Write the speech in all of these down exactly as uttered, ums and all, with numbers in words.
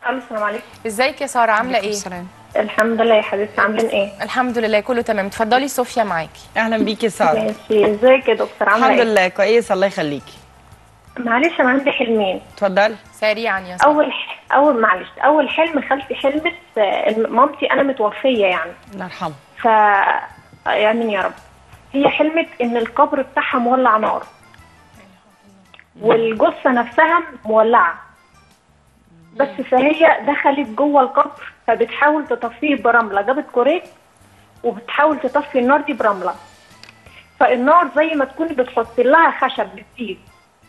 الو السلام عليكم. ازيك يا ساره، عامله ايه؟ السلام. الحمد لله يا حبيبتي، عاملين ايه؟ الحمد لله كله تمام. اتفضلي صوفيا معاكي. اهلا بيكي يا ساره. ماشي، ازيك يا دكتور، عامله الحمد ايه؟ لله كويس، الله يخليكي. معلش انا عندي حلمين. اتفضلي. سريعا يا ساره. اول ح... اول معلش اول حلم خالتي حلمت آه، إن مامتي انا متوفيه يعني. الله يرحمها. ف امين يا رب. هي حلمت ان القبر بتاعها مولع نار والجثه نفسها مولعه، بس فهي دخلت جوه القبر فبتحاول تطفيه برمله، جابت كوريك وبتحاول تطفي النار دي برمله، فالنار زي ما تكوني بتحطي لها خشب بتزيد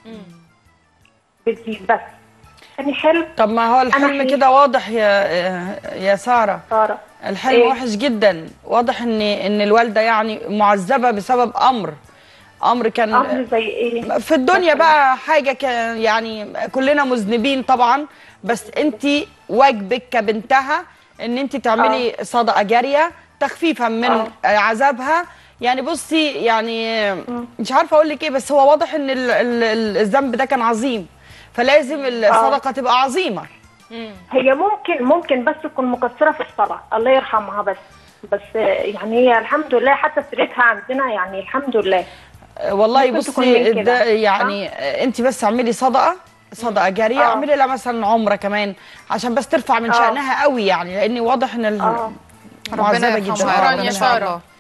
بتزيد بس. تاني حلم. طب ما هو الحلم كده واضح يا يا ساره. ساره الحلم إيه؟ وحش جدا، واضح ان ان الوالده يعني معذبه بسبب امر امر كان امر زي ايه في الدنيا بقى، حاجه كان يعني كلنا مذنبين طبعا، بس انت واجبك كبنتها ان انت تعملي آه. صدقه جاريه تخفيفا من آه. عذابها. يعني بصي يعني مم. مش عارفه اقول لك ايه، بس هو واضح ان ال- ال- ال- الذنب ده كان عظيم، فلازم الصدقه تبقى عظيمه. هي ممكن ممكن بس تكون مقصره في الصلاه، الله يرحمها، بس بس يعني هي الحمد لله حتى سيرتها عندنا يعني الحمد لله. والله ممكن تكون بصي من كده. ده يعني انت بس اعملي صدقه صدقه جاريه، آه. اعملي لها مثلا عمره كمان عشان بس ترفع من آه. شأنها قوي، يعني لان واضح ان ال- اه معذبه ربنا جدا. يرحمها. آه، شكراً ربنا يا يرحمها. سارة.